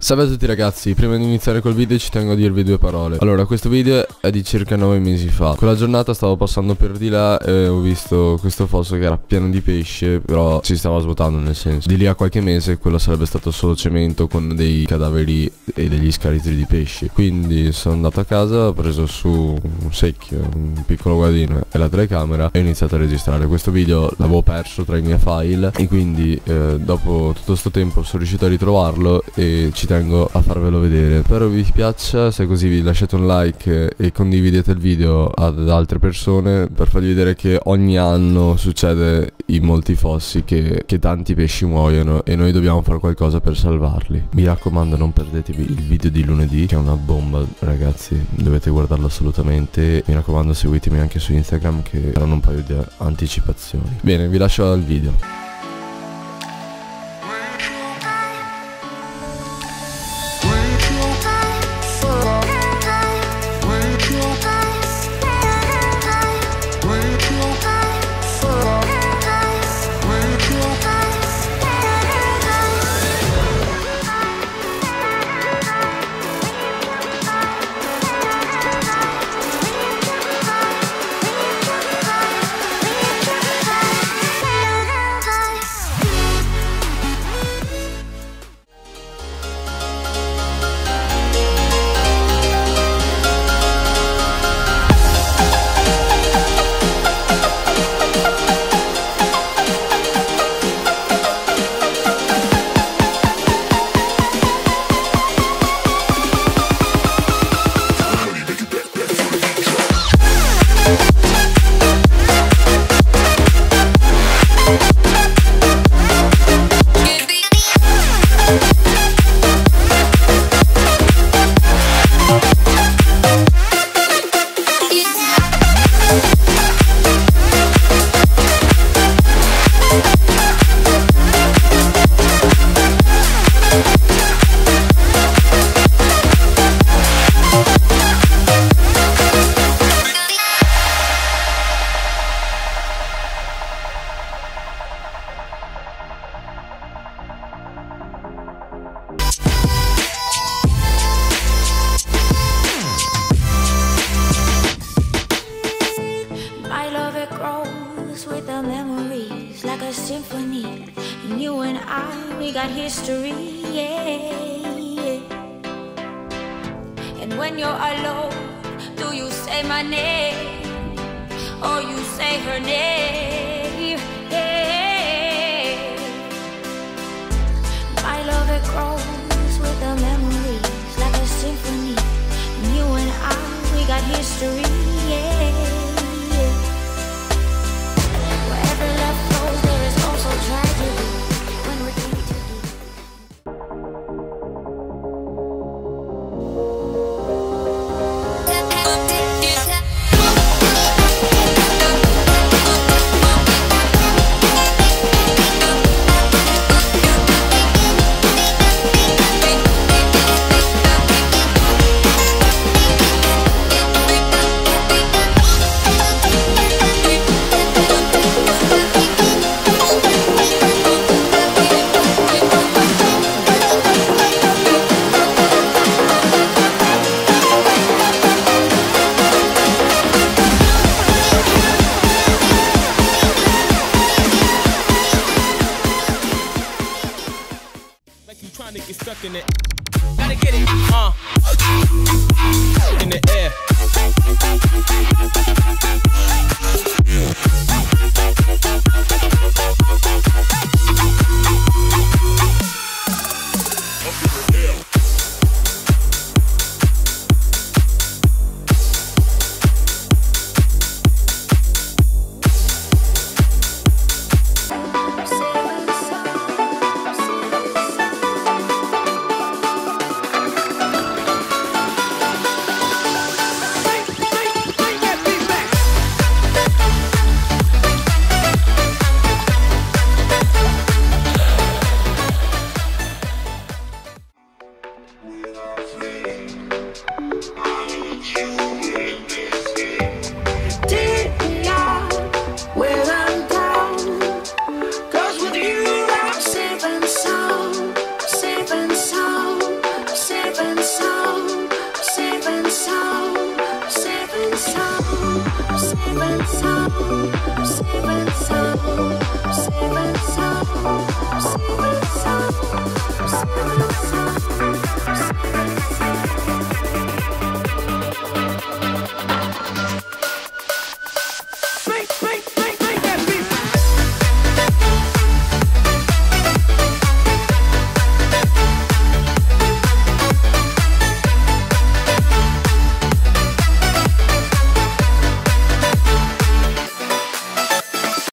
Salve a tutti ragazzi, prima di iniziare col video ci tengo a dirvi due parole. Allora, questo video è di circa 9 mesi fa. Quella giornata stavo passando per di là e ho visto questo fosso che era pieno di pesce, però si stava svuotando, nel senso, di lì a qualche mese quello sarebbe stato solo cemento con dei cadaveri e degli scheletri di pesci. Quindi sono andato a casa, ho preso su un secchio, un piccolo guardino e la telecamera e ho iniziato a registrare. Questo video l'avevo perso tra i miei file e quindi dopo tutto sto tempo sono riuscito a ritrovarlo e ci tengo a farvelo vedere. Spero vi piaccia, se così vi lasciate un like e condividete il video ad altre persone per farvi vedere che ogni anno succede in molti fossi che tanti pesci muoiono e noi dobbiamo fare qualcosa per salvarli. Mi raccomando, non perdetevi il video di lunedì che è una bomba ragazzi, dovete guardarlo assolutamente. Mi raccomando, seguitemi anche su Instagram che saranno un paio di anticipazioni. Bene, vi lascio al video. With the memories like a symphony, and you and I, we got history, yeah. And when you're alone, do you say my name or you say her name? Yeah. My love, it grows with the memories like a symphony, and you and I, we got history, yeah. Trying to get stuck in it, gotta get it, in the air. Up in the air.